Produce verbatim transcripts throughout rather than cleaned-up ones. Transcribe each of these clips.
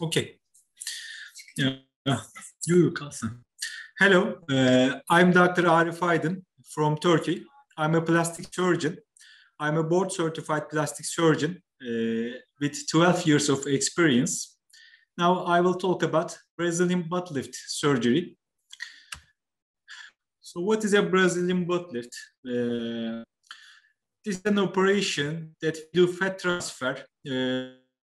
Okay. Uh, you Kalsın. Hello, uh, I'm Doctor Arif Aydın from Turkey. I'm a plastic surgeon. I'm a board certified plastic surgeon uh, with twelve years of experience. Now I will talk about Brazilian butt lift surgery. So what is a Brazilian butt lift? Uh, this is an operation that do fat transfer uh,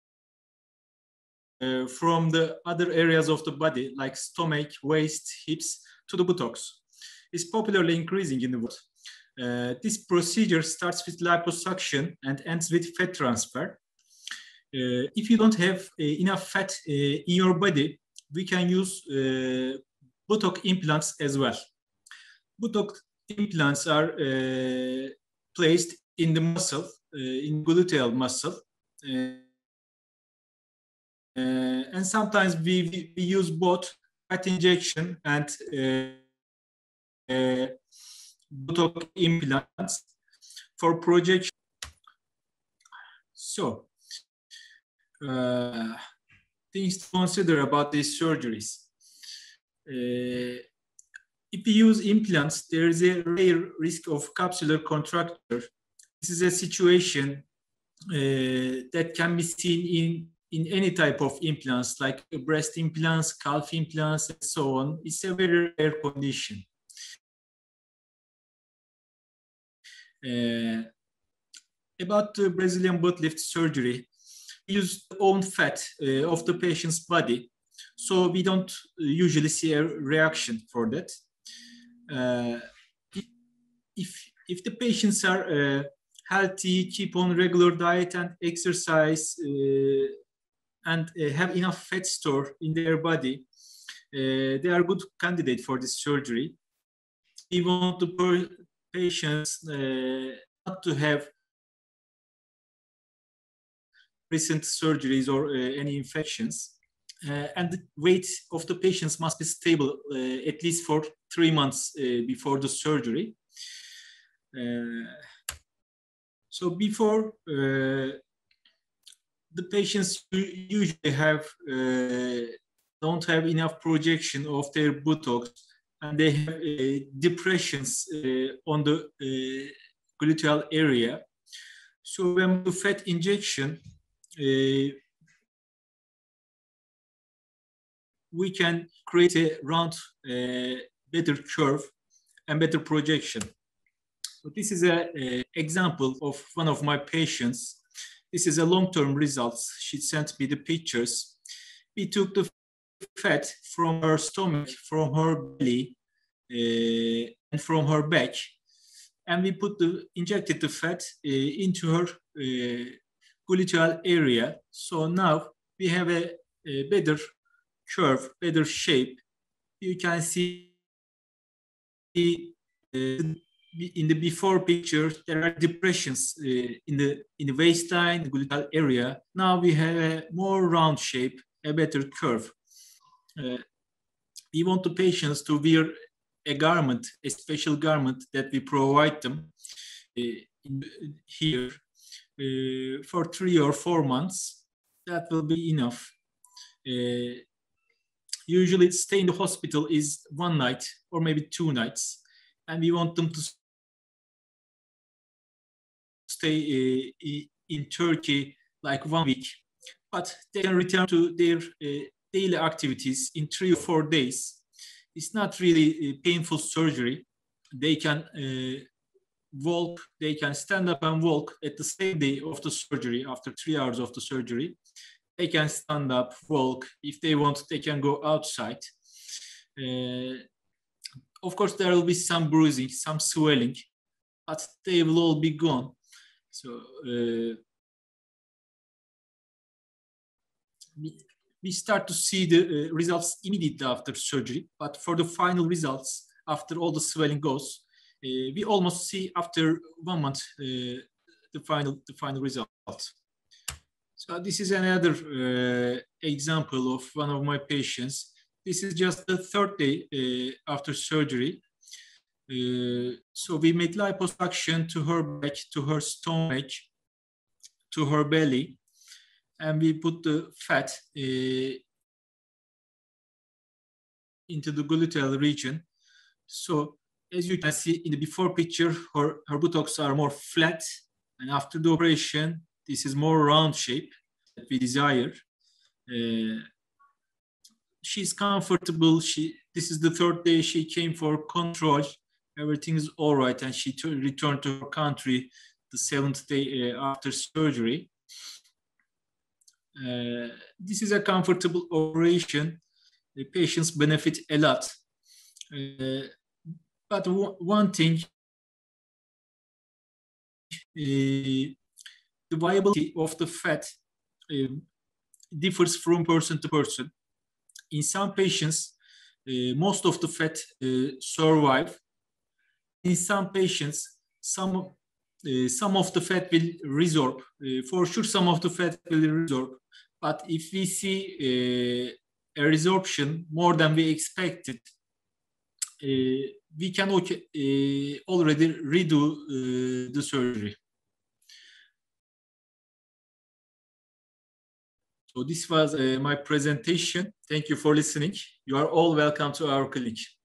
Uh, from the other areas of the body, like stomach, waist, hips, to the buttocks. It's popularly increasing in the world. Uh, this procedure starts with liposuction and ends with fat transfer. Uh, if you don't have uh, enough fat uh, in your body, we can use uh, buttock implants as well. Buttock implants are uh, placed in the muscle, uh, in gluteal muscle. Uh, Uh, and sometimes we, we, we use both fat injection and uh, uh, buttock implants for projection. So, uh, things to consider about these surgeries. Uh, if we use implants, there is a rare risk of capsular contracture. This is a situation uh, that can be seen in in any type of implants, like breast implants, calf implants, and so on. It's a very rare condition. Uh, about the Brazilian butt lift surgery, we use own fat uh, of the patient's body, so we don't usually see a reaction for that. Uh, if, if the patients are uh, healthy, keep on regular diet and exercise, uh, and uh, have enough fat store in their body, uh, they are good candidate for this surgery. We want the patients uh, not to have recent surgeries or uh, any infections. Uh, and the weight of the patients must be stable uh, at least for three months uh, before the surgery. Uh, so before uh, the patients usually have uh, don't have enough projection of their buttocks, and they have uh, depressions uh, on the uh, gluteal area. So when we do fat injection, uh, we can create a round, uh, better curve and better projection. So this is an example of one of my patients. This is a long-term results. She sent me the pictures. We took the fat from her stomach, from her belly, uh, and from her back, and we put the injected the fat uh, into her uh, gluteal area. So now we have a, a better curve, better shape. You can see uh, in the before picture, there are depressions uh, in the in the waistline, the gluteal area. Now we have a more round shape, a better curve. Uh, we want the patients to wear a garment, a special garment that we provide them uh, in, here uh, for three or four months. That will be enough. Uh, usually, stay in the hospital is one night or maybe two nights, and we want them to stay uh, in Turkey like one week, but they can return to their uh, daily activities in three or four days. It's not really a painful surgery. They can uh, walk, they can stand up and walk at the same day of the surgery. After three hours of the surgery, they can stand up, walk. If they want, they can go outside. Uh, of course, there will be some bruising, some swelling, but they will all be gone. So uh, we, we start to see the uh, results immediately after surgery, but for the final results, after all the swelling goes, uh, we almost see after one month uh, the final the final result. So this is another uh, example of one of my patients. This is just the third day uh, after surgery. Uh, so we made liposuction to her back, to her stomach, to her belly, and we put the fat uh, into the gluteal region. So as you can see in the before picture, her, her buttocks are more flat, and after the operation, this is more round shape that we desire. Uh, she's comfortable. She this is the third day she came for control. Everything is all right, and she returned to her country the seventh day uh, after surgery. Uh, this is a comfortable operation. The patients benefit a lot. Uh, but one thing, uh, the viability of the fat uh, differs from person to person. In some patients, uh, most of the fat uh, survive. In some patients, some, uh, some of the fat will resorb. Uh, for sure, some of the fat will resorb. But if we see uh, a resorption more than we expected, uh, we can okay, uh, already redo uh, the surgery. So this was uh, my presentation. Thank you for listening. You are all welcome to our clinic.